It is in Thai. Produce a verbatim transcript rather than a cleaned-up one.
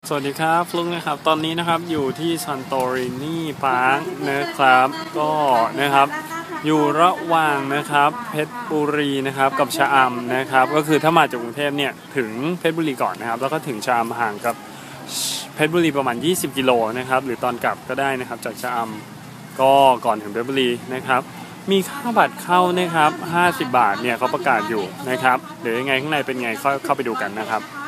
สวัสดีครับฟลุ๊กนะครับตอนนี้นะครับอยู่ที่ซันโตรินีพาร์คนะครับก็นะครับอยู่ระหว่างนะครับเพชรบุรีนะครับกับชะอำนะครับก็คือถ้ามาจากกรุงเทพเนี่ยถึงเพชรบุรีก่อนนะครับแล้วก็ถึงชะอำห่างกับเพชรบุรีประมาณยี่สิบกิโลนะครับหรือตอนกลับก็ได้นะครับจากชะอำก็ก่อนถึงเพชรบุรีนะครับมีค่าบัตรเข้านะครับห้าสิบบาทเนี่ยเขาประกาศอยู่นะครับเดี๋ยวยังไงข้างในเป็นไงเข้าเข้าไปดูกันนะครับ